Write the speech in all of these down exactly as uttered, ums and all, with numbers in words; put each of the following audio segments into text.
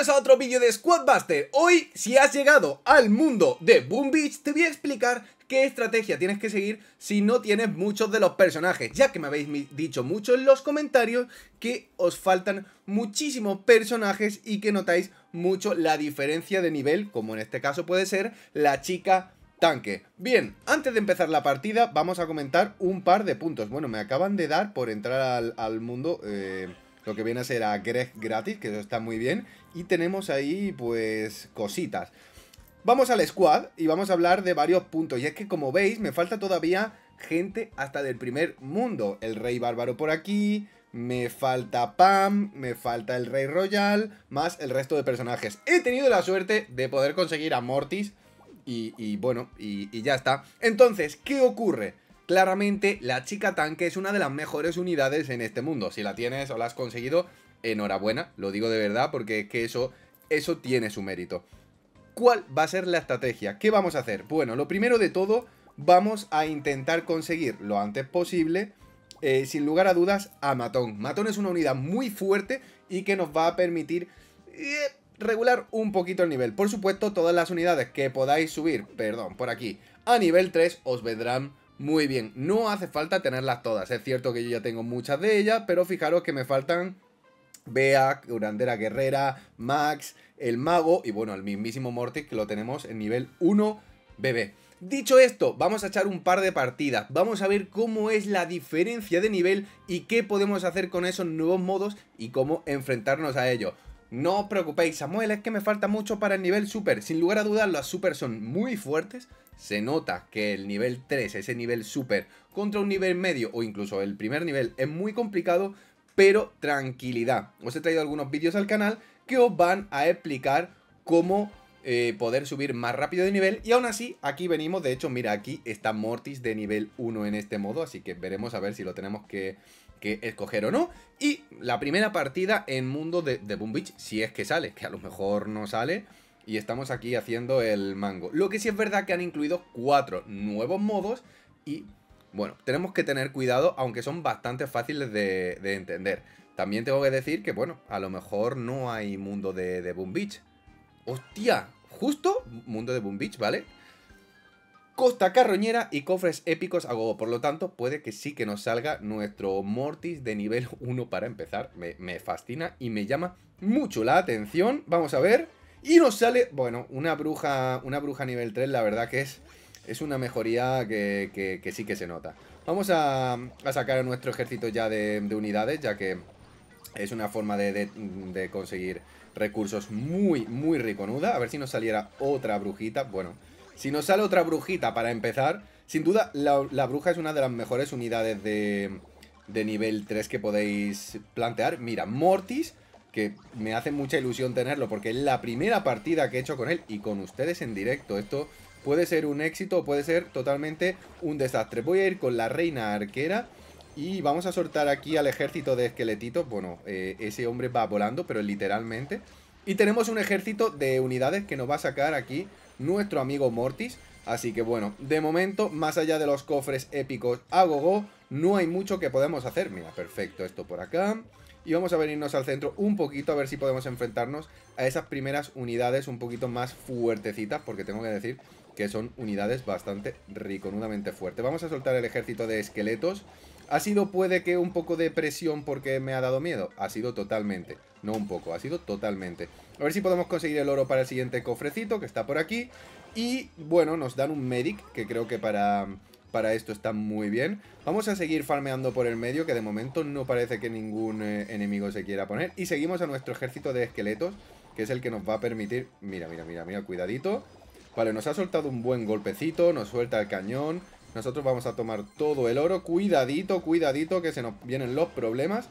Bienvenidos a otro vídeo de Squadbuster. Hoy, si has llegado al mundo de Boom Beach, te voy a explicar qué estrategia tienes que seguir si no tienes muchos de los personajes, ya que me habéis dicho mucho en los comentarios que os faltan muchísimos personajes y que notáis mucho la diferencia de nivel, como en este caso puede ser la chica tanque. Bien, antes de empezar la partida vamos a comentar un par de puntos. Bueno, me acaban de dar por entrar al, al mundo... Eh... Lo que viene a ser a Greg gratis, que eso está muy bien. Y tenemos ahí, pues, cositas. Vamos al squad y vamos a hablar de varios puntos. Y es que, como veis, me falta todavía gente hasta del primer mundo. El Rey Bárbaro por aquí, me falta Pam, me falta el Rey Royal, más el resto de personajes. He tenido la suerte de poder conseguir a Mortis y, y bueno, y, y ya está. Entonces, ¿qué ocurre? Claramente, la chica tanque es una de las mejores unidades en este mundo. Si la tienes o la has conseguido, enhorabuena. Lo digo de verdad porque es que eso, eso tiene su mérito. ¿Cuál va a ser la estrategia? ¿Qué vamos a hacer? Bueno, lo primero de todo, vamos a intentar conseguir lo antes posible, eh, sin lugar a dudas, a Matón. Matón es una unidad muy fuerte y que nos va a permitir... Eh, regular un poquito el nivel. Por supuesto, todas las unidades que podáis subir, perdón, por aquí, a nivel tres os vendrán muy bien. No hace falta tenerlas todas. Es cierto que yo ya tengo muchas de ellas, pero fijaros que me faltan Bea, Curandera Guerrera, Max, el Mago y bueno, el mismísimo Mortis, que lo tenemos en nivel uno bebé. Dicho esto, vamos a echar un par de partidas. Vamos a ver cómo es la diferencia de nivel y qué podemos hacer con esos nuevos modos y cómo enfrentarnos a ellos. No os preocupéis, Samuel, es que me falta mucho para el nivel super. Sin lugar a dudas, las super son muy fuertes. Se nota que el nivel tres, ese nivel super, contra un nivel medio o incluso el primer nivel es muy complicado, pero tranquilidad. Os he traído algunos vídeos al canal que os van a explicar cómo eh, poder subir más rápido de nivel. Y aún así, aquí venimos, de hecho, mira, aquí está Mortis de nivel uno en este modo, así que veremos a ver si lo tenemos que... que escoger o no. Y la primera partida en mundo de, de Boom Beach, si es que sale, que a lo mejor no sale. Y estamos aquí haciendo el mango. Lo que sí es verdad que han incluido cuatro nuevos modos. Y bueno, tenemos que tener cuidado, aunque son bastante fáciles de, de entender. También tengo que decir que bueno, a lo mejor no hay mundo de, de Boom Beach. ¡Hostia! Justo mundo de Boom Beach, ¿vale? Costa carroñera y cofres épicos a gogo. Por lo tanto, puede que sí que nos salga nuestro Mortis de nivel uno para empezar. Me, me fascina y me llama mucho la atención. Vamos a ver. Y nos sale, bueno, una bruja una bruja nivel tres. La verdad que es, es una mejoría que, que, que sí que se nota. Vamos a, a sacar a nuestro ejército ya de, de unidades, ya que es una forma de, de, de conseguir recursos muy, muy riconuda. A ver si nos saliera otra brujita. Bueno... Si nos sale otra brujita para empezar, sin duda la, la bruja es una de las mejores unidades de, de nivel tres que podéis plantear. Mira, Mortis, que me hace mucha ilusión tenerlo porque es la primera partida que he hecho con él y con ustedes en directo. Esto puede ser un éxito o puede ser totalmente un desastre. Voy a ir con la reina arquera y vamos a soltar aquí al ejército de esqueletitos. Bueno, eh, ese hombre va volando, pero literalmente. Y tenemos un ejército de unidades que nos va a sacar aquí nuestro amigo Mortis. Así que bueno, de momento, más allá de los cofres épicos a gogo, no hay mucho que podemos hacer. Mira, perfecto, esto por acá. Y vamos a venirnos al centro un poquito a ver si podemos enfrentarnos a esas primeras unidades un poquito más fuertecitas, porque tengo que decir que son unidades bastante riconudamente fuertes. Vamos a soltar el ejército de esqueletos. ¿Ha sido puede que un poco de presión porque me ha dado miedo? Ha sido totalmente, no un poco, ha sido totalmente. A ver si podemos conseguir el oro para el siguiente cofrecito que está por aquí. Y bueno, nos dan un medic, que creo que para, para esto está muy bien. Vamos a seguir farmeando por el medio, que de momento no parece que ningún eh, enemigo se quiera poner. Y seguimos a nuestro ejército de esqueletos, que es el que nos va a permitir... Mira, mira, mira, mira, cuidadito. Vale, nos ha soltado un buen golpecito, nos suelta el cañón. Nosotros vamos a tomar todo el oro. Cuidadito, cuidadito, que se nos vienen los problemas.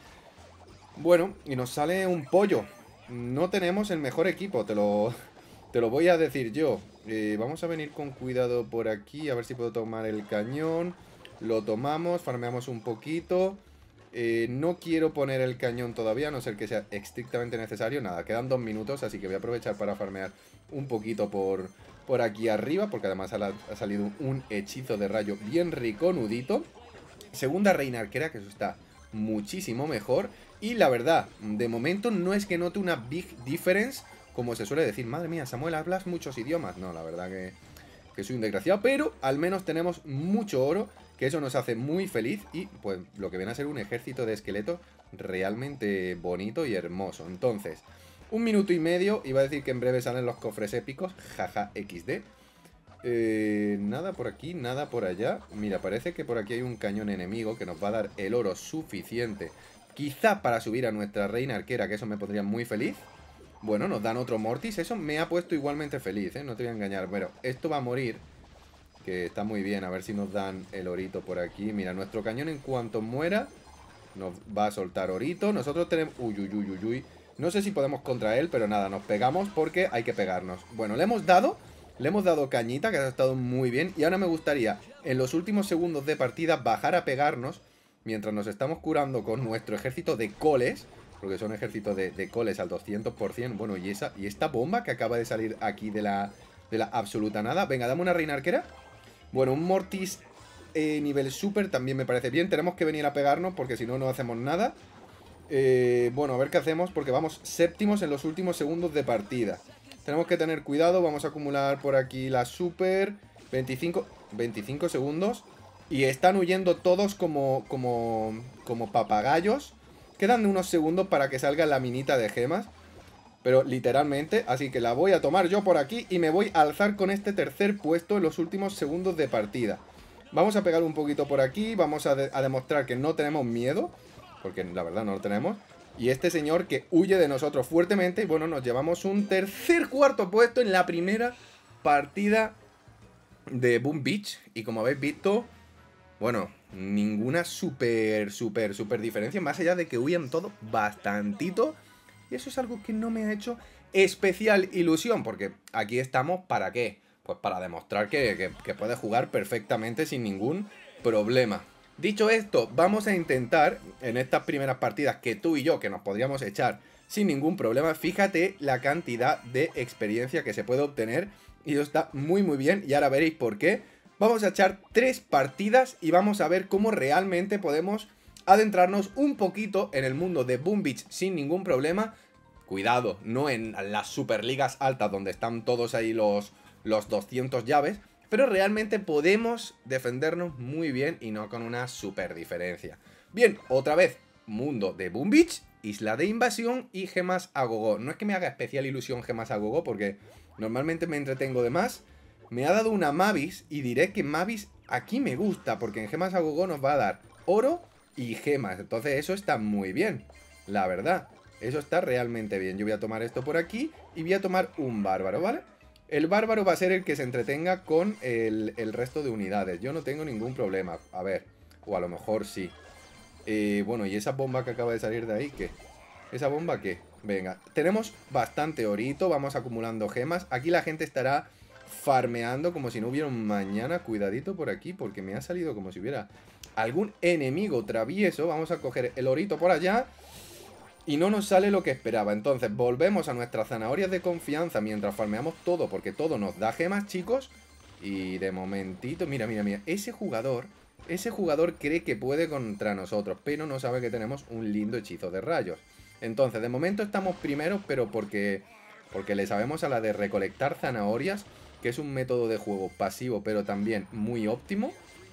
Bueno, y nos sale un pollo. No tenemos el mejor equipo, te lo, te lo voy a decir yo. Eh, vamos a venir con cuidado por aquí, a ver si puedo tomar el cañón. Lo tomamos, farmeamos un poquito. Eh, no quiero poner el cañón todavía, a no ser que sea estrictamente necesario. Nada, quedan dos minutos, así que voy a aprovechar para farmear un poquito por... por aquí arriba, porque además ha salido un hechizo de rayo bien riconudito. Segunda reina arquera, que eso está muchísimo mejor. Y la verdad, de momento no es que note una big difference como se suele decir. Madre mía, Samuel, hablas muchos idiomas. No, la verdad que, que soy un desgraciado, pero al menos tenemos mucho oro, que eso nos hace muy feliz. Y pues lo que viene a ser un ejército de esqueletos realmente bonito y hermoso. Entonces, un minuto y medio, iba a decir que en breve salen los cofres épicos, jaja, equis de. Eh, nada por aquí, nada por allá. Mira, parece que por aquí hay un cañón enemigo que nos va a dar el oro suficiente, quizá para subir a nuestra reina arquera, que eso me pondría muy feliz. Bueno, nos dan otro Mortis, eso me ha puesto igualmente feliz, ¿eh? No te voy a engañar. Pero esto va a morir, que está muy bien. A ver si nos dan el orito por aquí. Mira, nuestro cañón en cuanto muera nos va a soltar orito. Nosotros tenemos... Uy, uy, uy, uy, uy. No sé si podemos contra él, pero nada, nos pegamos porque hay que pegarnos. Bueno, le hemos dado... Le hemos dado cañita, que ha estado muy bien. Y ahora me gustaría, en los últimos segundos de partida, bajar a pegarnos mientras nos estamos curando con nuestro ejército de coles. Porque son ejércitos de, de coles al doscientos por cien. Bueno, y esa y esta bomba que acaba de salir aquí de la, de la absoluta nada. Venga, dame una reina arquera. Bueno, un Mortis eh, nivel super también me parece bien. Tenemos que venir a pegarnos porque si no, no hacemos nada. Eh, bueno, a ver qué hacemos porque vamos séptimos en los últimos segundos de partida. Tenemos que tener cuidado, vamos a acumular por aquí la super, veinticinco, veinticinco segundos. Y están huyendo todos como, como, como papagayos. Quedan unos segundos para que salga la minita de gemas. Pero literalmente, así que la voy a tomar yo por aquí y me voy a alzar con este tercer puesto en los últimos segundos de partida. Vamos a pegar un poquito por aquí, vamos a, de a demostrar que no tenemos miedo, porque la verdad no lo tenemos. Y este señor que huye de nosotros fuertemente. Y bueno, nos llevamos un tercer cuarto puesto en la primera partida de Boom Beach. Y como habéis visto, bueno, ninguna super, super, super diferencia. Más allá de que huyen todo bastantito. Y eso es algo que no me ha hecho especial ilusión. Porque aquí estamos, ¿para qué? Pues para demostrar que, que, que puede jugar perfectamente sin ningún problema. Dicho esto, vamos a intentar, en estas primeras partidas que tú y yo, que nos podríamos echar sin ningún problema, fíjate la cantidad de experiencia que se puede obtener, y eso está muy muy bien, y ahora veréis por qué. Vamos a echar tres partidas y vamos a ver cómo realmente podemos adentrarnos un poquito en el mundo de Boom Beach sin ningún problema. Cuidado, no en las superligas altas donde están todos ahí los, los doscientos llaves, pero realmente podemos defendernos muy bien y no con una super diferencia. Bien, otra vez, mundo de Boom Beach, isla de invasión y gemas a gogo. No es que me haga especial ilusión gemas a gogo porque normalmente me entretengo de más. Me ha dado una Mavis y diré que Mavis aquí me gusta porque en gemas a gogo nos va a dar oro y gemas. Entonces eso está muy bien, la verdad. Eso está realmente bien. Yo voy a tomar esto por aquí y voy a tomar un bárbaro, ¿vale? El bárbaro va a ser el que se entretenga con el, el resto de unidades. Yo no tengo ningún problema. A ver, o a lo mejor sí. Eh, bueno, ¿y esa bomba que acaba de salir de ahí? ¿Qué? ¿Esa bomba qué? Venga, tenemos bastante orito, vamos acumulando gemas. Aquí la gente estará farmeando como si no hubiera un mañana. Cuidadito por aquí porque me ha salido como si hubiera algún enemigo travieso. Vamos a coger el orito por allá. Y no nos sale lo que esperaba. Entonces volvemos a nuestras zanahorias de confianza mientras farmeamos todo, porque todo nos da gemas, chicos. Y de momentito, mira, mira, mira, ese jugador, ese jugador cree que puede contra nosotros, pero no sabe que tenemos un lindo hechizo de rayos. Entonces, de momento estamos primeros, pero porque, porque le sabemos a la de recolectar zanahorias, que es un método de juego pasivo, pero también muy óptimo.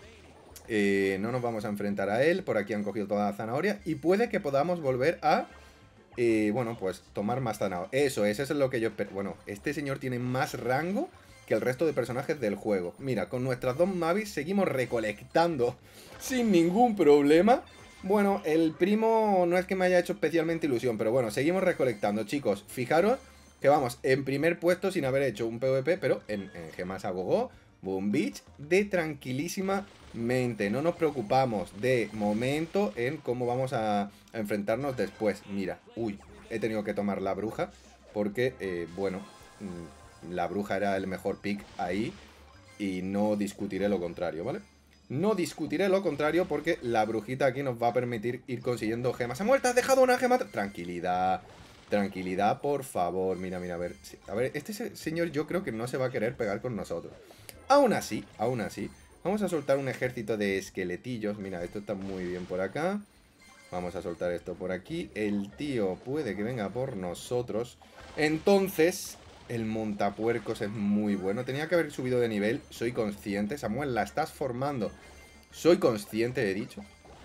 Eh, no nos vamos a enfrentar a él. Por aquí han cogido toda la zanahoria. Y puede que podamos volver a... Eh, bueno, pues tomar más zanahoria. Eso, eso es lo que yo espero. Bueno, este señor tiene más rango que el resto de personajes del juego. Mira, con nuestras dos Mavis seguimos recolectando sin ningún problema. Bueno, el primo no es que me haya hecho especialmente ilusión, pero bueno, seguimos recolectando, chicos. Fijaros que vamos en primer puesto sin haber hecho un PvP, pero en, en gemas a gogo, Boom Beach, de tranquilísimamente. No nos preocupamos de momento en cómo vamos a, a enfrentarnos después. Mira, uy, he tenido que tomar la bruja porque, eh, bueno, la bruja era el mejor pick ahí y no discutiré lo contrario, ¿vale? No discutiré lo contrario porque la brujita aquí nos va a permitir ir consiguiendo gemas. ¡Samuel, te has dejado una gema! Tranquilidad, tranquilidad, por favor. Mira, mira, a ver. A ver, este señor yo creo que no se va a querer pegar con nosotros. Aún así, aún así, vamos a soltar un ejército de esqueletillos. Mira, esto está muy bien por acá. Vamos a soltar esto por aquí. El tío puede que venga por nosotros. Entonces, el montapuercos es muy bueno. Tenía que haber subido de nivel, soy consciente. Samuel, la estás formando. Soy consciente, he dicho.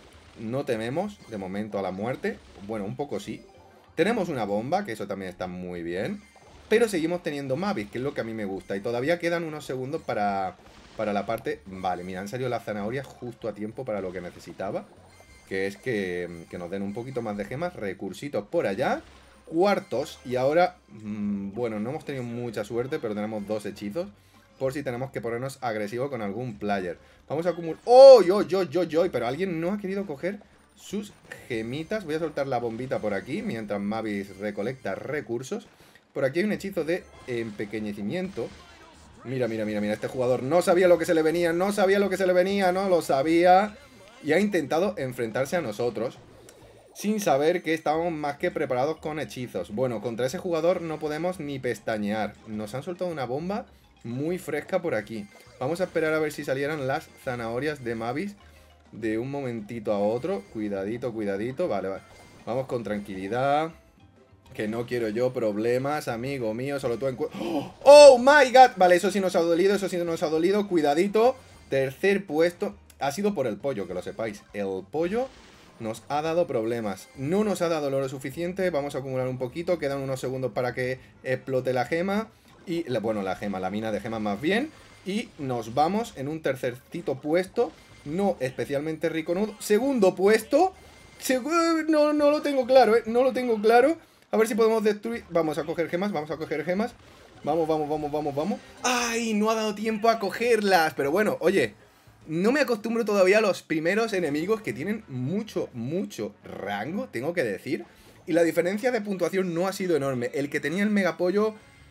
No tememos, de momento, a la muerte. Bueno, un poco sí. Tenemos una bomba, que eso también está muy bien. Pero seguimos teniendo Mavis, que es lo que a mí me gusta. Y todavía quedan unos segundos para, para la parte... Vale, mira, han salido las zanahorias justo a tiempo para lo que necesitaba. Que es que, que nos den un poquito más de gemas. Recursitos por allá. Cuartos. Y ahora, mmm, bueno, no hemos tenido mucha suerte, pero tenemos dos hechizos. Por si tenemos que ponernos agresivo con algún player. Vamos a acumular... ¡Oh, yo, yo, yo, yo! Pero alguien no ha querido coger sus gemitas. Voy a soltar la bombita por aquí mientras Mavis recolecta recursos. Por aquí hay un hechizo de empequeñecimiento. Mira, mira, mira, mira. Este jugador no sabía lo que se le venía. No sabía lo que se le venía. No lo sabía. Y ha intentado enfrentarse a nosotros sin saber que estábamos más que preparados con hechizos. Bueno, contra ese jugador no podemos ni pestañear. Nos han soltado una bomba muy fresca por aquí. Vamos a esperar a ver si salieran las zanahorias de Mavis de un momentito a otro. Cuidadito, cuidadito. Vale, vale. Vamos con tranquilidad. Que no quiero yo problemas, amigo mío. Solo tú en... ¡Oh, my God! Vale, eso sí nos ha dolido, eso sí nos ha dolido. Cuidadito. Tercer puesto. Ha sido por el pollo, que lo sepáis. El pollo nos ha dado problemas. No nos ha dado el oro suficiente. Vamos a acumular un poquito. Quedan unos segundos para que explote la gema. Y, bueno, la gema, la mina de gemas más bien. Y nos vamos en un tercercito puesto. No especialmente rico, ¿no? Segundo puesto. Segu no, no lo tengo claro, ¿eh? No lo tengo claro. A ver si podemos destruir... Vamos a coger gemas, vamos a coger gemas. Vamos, vamos, vamos, vamos, vamos. ¡Ay! No ha dado tiempo a cogerlas. Pero bueno, oye, no me acostumbro todavía a los primeros enemigos que tienen mucho, mucho rango, tengo que decir. Y la diferencia de puntuación no ha sido enorme. El que tenía el megapollo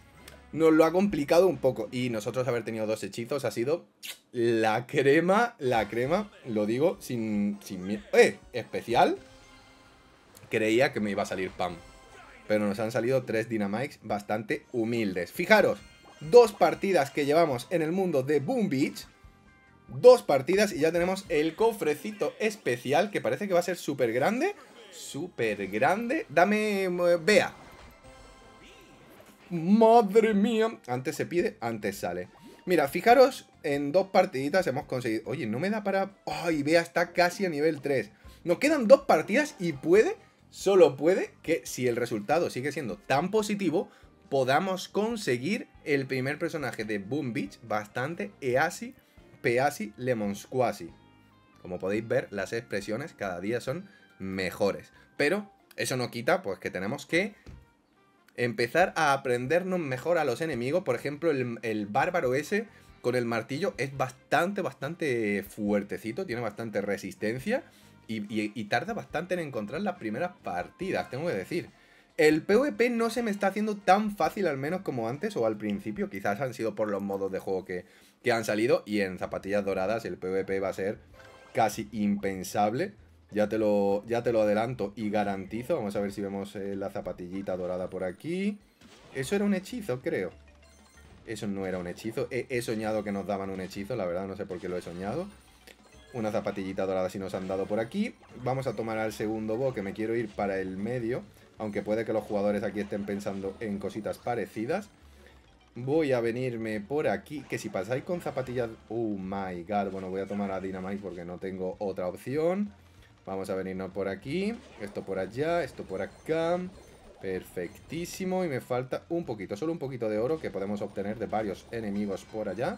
nos lo ha complicado un poco. Y nosotros haber tenido dos hechizos ha sido la crema, la crema, lo digo sin, sin miedo. ¡Eh! Especial. Creía que me iba a salir Pam. Pero nos han salido tres Dynamites bastante humildes. Fijaros, dos partidas que llevamos en el mundo de Boom Beach. Dos partidas y ya tenemos el cofrecito especial, que parece que va a ser súper grande. Súper grande. Dame... Vea. Madre mía. Antes se pide, antes sale. Mira, fijaros, en dos partiditas hemos conseguido... Oye, no me da para... Ay, Vea, está casi a nivel tres. Nos quedan dos partidas y puede... Solo puede que, si el resultado sigue siendo tan positivo, podamos conseguir el primer personaje de Boom Beach bastante easy, peasy, lemon squashy. Como podéis ver, las expresiones cada día son mejores. Pero eso no quita, pues, que tenemos que empezar a aprendernos mejor a los enemigos. Por ejemplo, el, el bárbaro ese con el martillo es bastante, bastante fuertecito, tiene bastante resistencia. Y, y, y tarda bastante en encontrar las primeras partidas, tengo que decir. El PvP no se me está haciendo tan fácil al menos como antes o al principio. Quizás han sido por los modos de juego que, que han salido. Y en zapatillas doradas el PvP va a ser casi impensable. Ya te lo, ya te lo adelanto y garantizo. Vamos a ver si vemos eh, la zapatillita dorada por aquí. Eso era un hechizo, creo. Eso no era un hechizo. He, he soñado que nos daban un hechizo, la verdad no sé por qué lo he soñado. Una zapatillita dorada si nos han dado por aquí. Vamos a tomar al segundo bo, que me quiero ir para el medio. Aunque puede que los jugadores aquí estén pensando en cositas parecidas. Voy a venirme por aquí. Que si pasáis con zapatillas... Oh my god. Bueno, voy a tomar a Dynamite porque no tengo otra opción. Vamos a venirnos por aquí. Esto por allá, esto por acá. Perfectísimo. Y me falta un poquito, solo un poquito de oro que podemos obtener de varios enemigos por allá.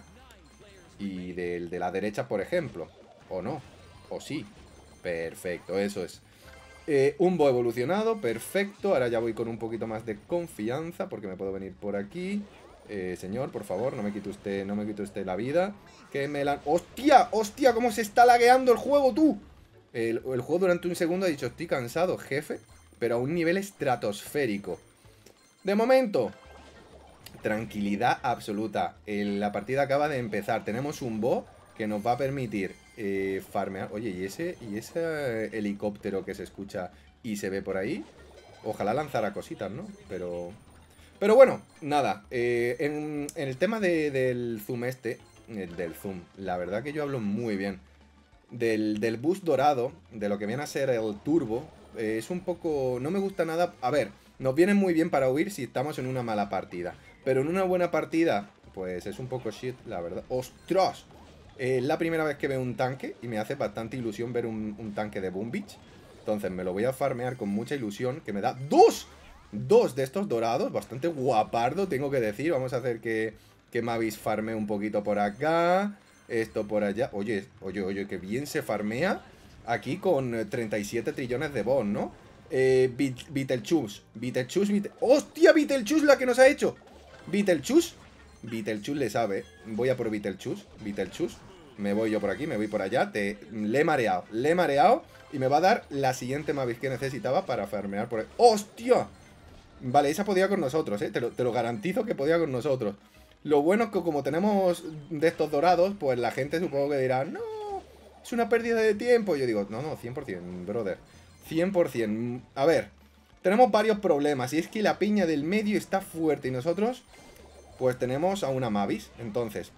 Y del de la derecha, por ejemplo. O no, o sí. Perfecto, eso es. eh, Un bo evolucionado, perfecto. Ahora ya voy con un poquito más de confianza porque me puedo venir por aquí. eh, Señor, por favor, no me quite usted, no me quite usted la vida. Que me la... ¡Hostia! ¡Hostia! ¿Cómo se está lagueando el juego, tú? El, el juego durante un segundo ha dicho: estoy cansado, jefe. Pero a un nivel estratosférico. De momento, tranquilidad absoluta. el, La partida acaba de empezar. Tenemos un bo que nos va a permitir eh, farmear. Oye, ¿y ese, ¿y ese helicóptero que se escucha y se ve por ahí? Ojalá lanzara cositas, ¿no? Pero... Pero bueno, nada. Eh, en, en el tema de, del zoom este... El del zoom. La verdad que yo hablo muy bien. del, del boost dorado, de lo que viene a ser el turbo, eh, es un poco... no me gusta nada. A ver, nos viene muy bien para huir si estamos en una mala partida, pero en una buena partida, pues es un poco shit, la verdad. ¡Ostras! Es eh, la primera vez que veo un tanque y me hace bastante ilusión ver un, un tanque de Boom Beach. Entonces me lo voy a farmear con mucha ilusión, que me da dos, dos de estos dorados, bastante guapardo, tengo que decir. Vamos a hacer que, que Mavis farmee un poquito por acá, esto por allá. Oye, oye, oye, que bien se farmea aquí con treinta y siete trillones de bond, ¿no? Eh, Beetlejuice, Beetlejuice, Beetle... ¡Hostia, Beetlejuice la que nos ha hecho! Beetlejuice, Beetlejuice le sabe. Voy a por Beetlejuice, Beetlejuice. Me voy yo por aquí, me voy por allá. Te... Le he mareado, le he mareado. Y me va a dar la siguiente Mavis que necesitaba para farmear por ahí. ¡Hostia! Vale, esa podía con nosotros, ¿eh? Te lo, te lo garantizo que podía con nosotros. Lo bueno es que como tenemos de estos dorados, pues la gente supongo que dirá, no, es una pérdida de tiempo. Y yo digo, no, no, cien por cien, brother. cien por cien. A ver, tenemos varios problemas. Y es que la piña del medio está fuerte y nosotros, pues tenemos a una Mavis. Entonces,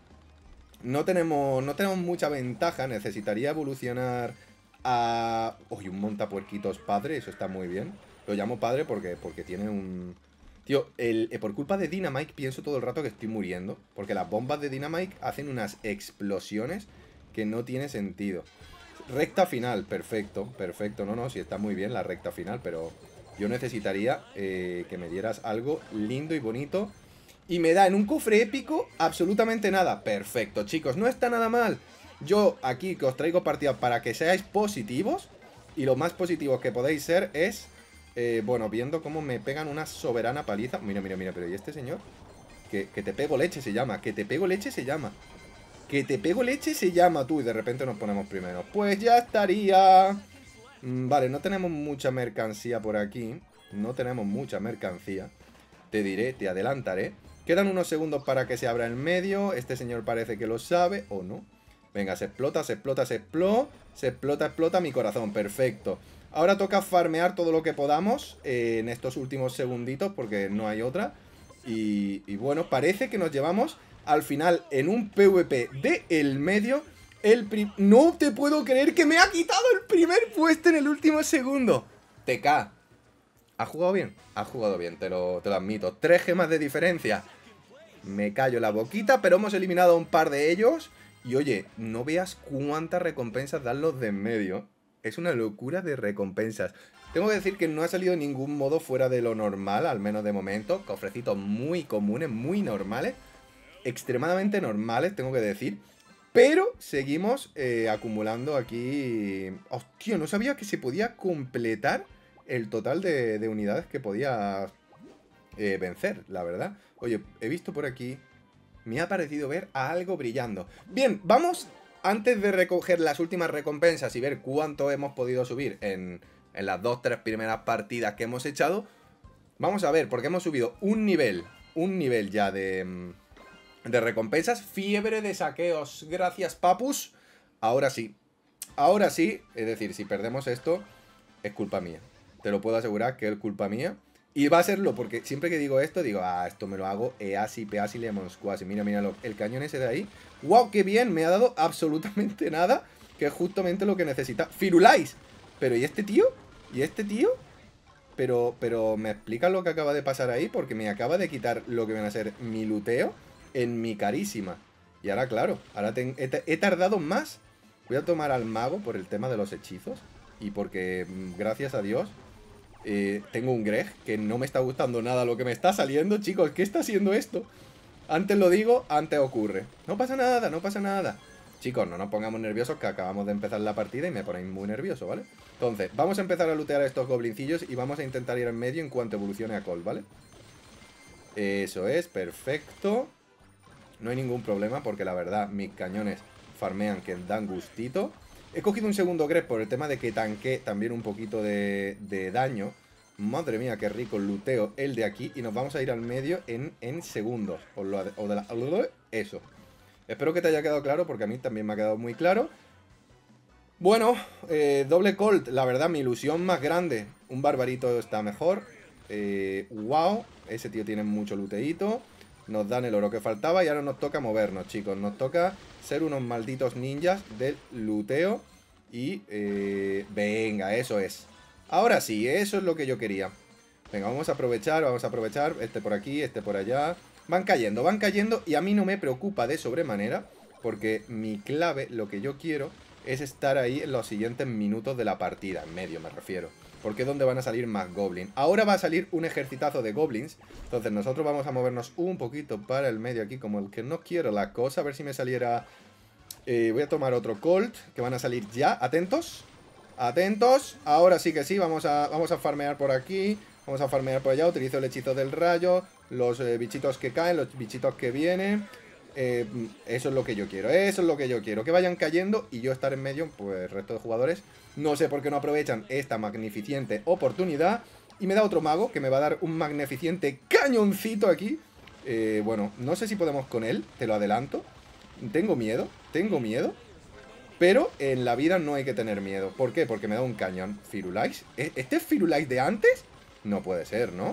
no tenemos, no tenemos mucha ventaja. Necesitaría evolucionar a... Uy, un montapuerquitos padre, eso está muy bien. Lo llamo padre porque, porque tiene un... Tío, el, eh, por culpa de Dynamite pienso todo el rato que estoy muriendo. Porque las bombas de Dynamite hacen unas explosiones que no tiene sentido. Recta final, perfecto, perfecto. No, no, sí está muy bien la recta final, pero yo necesitaría eh, que me dieras algo lindo y bonito. Y me da en un cofre épico absolutamente nada. Perfecto, chicos, no está nada mal. Yo aquí que os traigo partidas para que seáis positivos. Y lo más positivos que podéis ser es... Eh, bueno, viendo cómo me pegan una soberana paliza. Mira, mira, mira, pero ¿y este señor? Que, que te pego leche se llama. Que te pego leche se llama. Que te pego leche se llama tú. Y de repente nos ponemos primero. Pues ya estaría. mm, Vale, no tenemos mucha mercancía por aquí. No tenemos mucha mercancía. Te diré, te adelantaré. Quedan unos segundos para que se abra el medio. Este señor parece que lo sabe, ¿o no? Venga, se explota, se explota, se explota. Se explota, explota mi corazón, perfecto. Ahora toca farmear todo lo que podamos eh, en estos últimos segunditos, porque no hay otra. Y, y bueno, parece que nos llevamos al final en un PvP de el medio. El prim... No te puedo creer que me ha quitado el primer puesto en el último segundo. T K. ¿Ha jugado bien? Ha jugado bien, te lo, te lo admito. Tres gemas de diferencia. Me callo la boquita, pero hemos eliminado a un par de ellos. Y oye, no veas cuántas recompensas dan los de en medio. Es una locura de recompensas. Tengo que decir que no ha salido en ningún modo fuera de lo normal, al menos de momento. Cofrecitos muy comunes, muy normales. Extremadamente normales, tengo que decir. Pero seguimos eh, acumulando aquí... Hostia, no sabía que se podía completar el total de, de unidades que podía eh, vencer, la verdad. Oye, he visto por aquí... Me ha parecido ver a algo brillando. Bien, vamos, antes de recoger las últimas recompensas y ver cuánto hemos podido subir en, en las dos, tres primeras partidas que hemos echado. Vamos a ver, porque hemos subido un nivel, un nivel ya de, de recompensas. Fiebre de saqueos, gracias papus. Ahora sí, ahora sí, es decir, si perdemos esto, es culpa mía. Te lo puedo asegurar que es culpa mía. Y va a serlo, porque siempre que digo esto, digo, ah, esto me lo hago easy, peasy, lemon squashy. Mira, mira, lo, el cañón ese de ahí. ¡Wow, qué bien! Me ha dado absolutamente nada, que es justamente lo que necesita. ¡Firulais! Pero, ¿y este tío? ¿Y este tío? Pero, pero, ¿me explica lo que acaba de pasar ahí? Porque me acaba de quitar lo que viene a ser mi luteo en mi carísima. Y ahora, claro, ahora te, he, he tardado más. Voy a tomar al mago por el tema de los hechizos. Y porque, gracias a Dios... Eh, tengo un Greg que no me está gustando nada lo que me está saliendo. Chicos, ¿qué está haciendo esto? Antes lo digo, antes ocurre. No pasa nada, no pasa nada. Chicos, no nos pongamos nerviosos, que acabamos de empezar la partida y me ponéis muy nervioso, ¿vale? Entonces, vamos a empezar a lootear a estos goblincillos y vamos a intentar ir en medio en cuanto evolucione a Colt, ¿vale? Eso es, perfecto. No hay ningún problema porque la verdad mis cañones farmean que dan gustito. He cogido un segundo Greg por el tema de que tanqué también un poquito de, de daño. Madre mía, qué rico luteo el de aquí. Y nos vamos a ir al medio en, en segundos. O, lo, o de la, eso. Espero que te haya quedado claro, porque a mí también me ha quedado muy claro. Bueno, eh, doble Colt. La verdad, mi ilusión más grande. Un barbarito está mejor. Eh, wow, ese tío tiene mucho luteíto. Nos dan el oro que faltaba y ahora nos toca movernos, chicos. Nos toca ser unos malditos ninjas del luteo. Y, eh, venga, eso es. Ahora sí, eso es lo que yo quería. Venga, vamos a aprovechar, vamos a aprovechar. Este por aquí, este por allá. Van cayendo, van cayendo y a mí no me preocupa de sobremanera, porque mi clave, lo que yo quiero, es estar ahí en los siguientes minutos de la partida, en medio me refiero. Porque es donde van a salir más goblins. Ahora va a salir un ejercitazo de goblins. Entonces nosotros vamos a movernos un poquito para el medio aquí, como el que no quiero la cosa. A ver si me saliera... Eh, voy a tomar otro Colt, que van a salir ya. Atentos, atentos. Ahora sí que sí, vamos a, vamos a farmear por aquí. Vamos a farmear por allá, utilizo el hechizo del rayo. Los eh, bichitos que caen, los bichitos que vienen. Eh, eso es lo que yo quiero, eso es lo que yo quiero. Que vayan cayendo y yo estar en medio, pues el resto de jugadores. No sé por qué no aprovechan esta magnificente oportunidad. Y me da otro mago que me va a dar un magnificente cañoncito aquí. Eh, bueno, no sé si podemos con él, te lo adelanto. Tengo miedo, tengo miedo. Pero en la vida no hay que tener miedo. ¿Por qué? Porque me da un cañón. ¿Firulais? ¿Este es Firulais de antes? No puede ser, ¿no?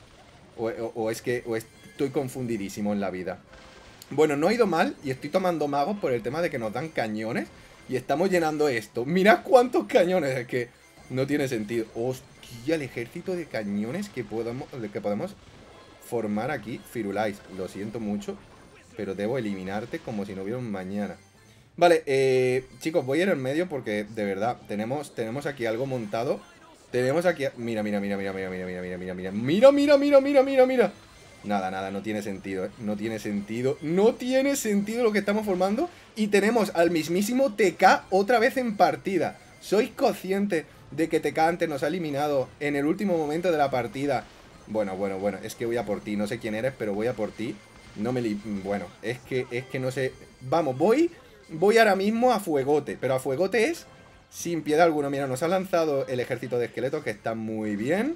O, o, o es que o estoy confundidísimo en la vida. Bueno, no ha ido mal y estoy tomando magos por el tema de que nos dan cañones. Y estamos llenando esto. Mirad cuántos cañones, es que no tiene sentido. Hostia, el ejército de cañones que podemos, que podemos formar aquí. Firulais, lo siento mucho, pero debo eliminarte como si no hubiera un mañana. Vale, eh, chicos, voy a ir en medio porque de verdad tenemos, tenemos aquí algo montado. Tenemos aquí... Mira, mira, mira, mira, mira, mira, mira, mira, mira, mira, mira, mira, mira, mira, mira, mira. Nada, nada, no tiene sentido, ¿eh? No tiene sentido, no tiene sentido lo que estamos formando. Y tenemos al mismísimo T K otra vez en partida. ¿Sois conscientes de que T K antes nos ha eliminado en el último momento de la partida? Bueno, bueno, bueno, es que voy a por ti, no sé quién eres, pero voy a por ti. No me li... Bueno, es que, es que no sé... Vamos, voy, voy ahora mismo a fuegote, pero a fuegote es... sin piedad alguna. Mira, nos ha lanzado el ejército de esqueletos, que está muy bien.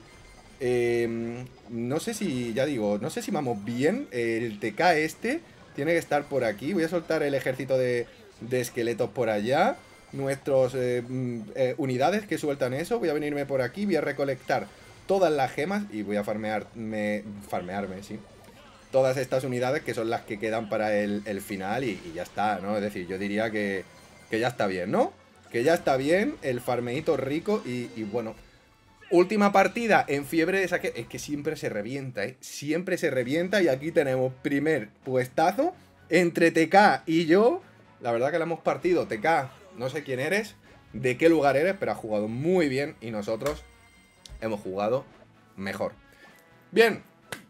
Eh, no sé si, ya digo, no sé si vamos bien. El T K este tiene que estar por aquí. Voy a soltar el ejército de, de esqueletos por allá. Nuestras eh, eh, unidades que sueltan eso. Voy a venirme por aquí, voy a recolectar todas las gemas y voy a farmearme, farmearme, sí. Todas estas unidades que son las que quedan para el, el final y, y ya está, ¿no? Es decir, yo diría que, que ya está bien, ¿no? Que ya está bien, el farmeito rico y, y bueno, última partida en fiebre de saque. Es que siempre se revienta, ¿eh? Siempre se revienta y aquí tenemos primer puestazo entre T K y yo. La verdad que la hemos partido. T K, no sé quién eres, de qué lugar eres, pero has jugado muy bien y nosotros hemos jugado mejor. Bien,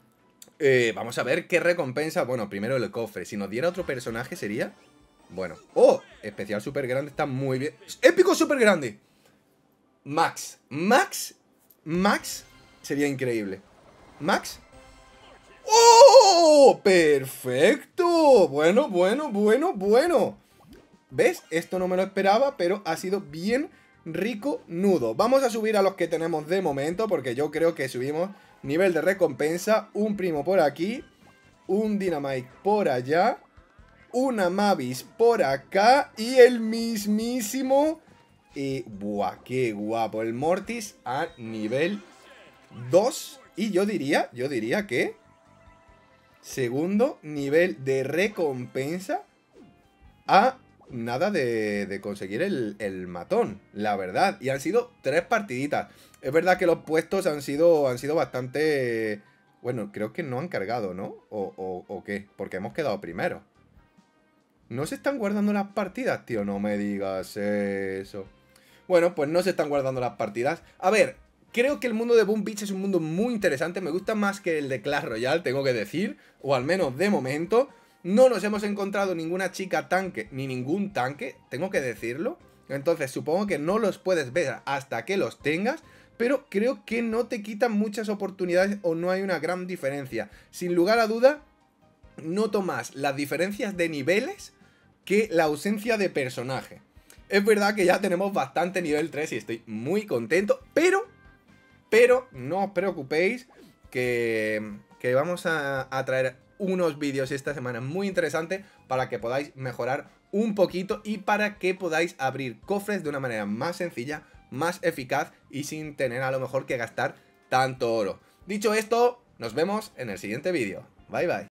eh, vamos a ver qué recompensa. Bueno, primero el cofre. Si nos diera otro personaje sería... Bueno. ¡Oh! Especial súper grande, está muy bien. ¡Épico súper grande! Max. Max. Max sería increíble. Max. ¡Oh! ¡Perfecto! Bueno, bueno, bueno, bueno. ¿Ves? Esto no me lo esperaba, pero ha sido bien rico nudo. Vamos a subir a los que tenemos de momento, porque yo creo que subimos nivel de recompensa. Un primo por aquí. Un Dynamite por allá. Una Mavis por acá. Y el mismísimo... Y... ¡buah! ¡Qué guapo! El Mortis a nivel dos. Y yo diría, yo diría que... segundo nivel de recompensa a nada de, de conseguir el, el matón, la verdad. Y han sido tres partiditas. Es verdad que los puestos han sido, han sido bastante... Bueno, creo que no han cargado, ¿no? ¿O, o, o qué? Porque hemos quedado primero. ¿No se están guardando las partidas, tío? No me digas eso. Bueno, pues no se están guardando las partidas. A ver, creo que el mundo de Boom Beach es un mundo muy interesante. Me gusta más que el de Clash Royale, tengo que decir. O al menos de momento. No nos hemos encontrado ninguna chica tanque, ni ningún tanque, tengo que decirlo. Entonces supongo que no los puedes ver hasta que los tengas. Pero creo que no te quitan muchas oportunidades o no hay una gran diferencia. Sin lugar a duda, noto más las diferencias de niveles que la ausencia de personaje. Es verdad que ya tenemos bastante nivel tres y estoy muy contento, pero, pero no os preocupéis que, que vamos a, a traer unos vídeos esta semana muy interesantes para que podáis mejorar un poquito y para que podáis abrir cofres de una manera más sencilla, más eficaz y sin tener a lo mejor que gastar tanto oro. Dicho esto, nos vemos en el siguiente vídeo. Bye bye.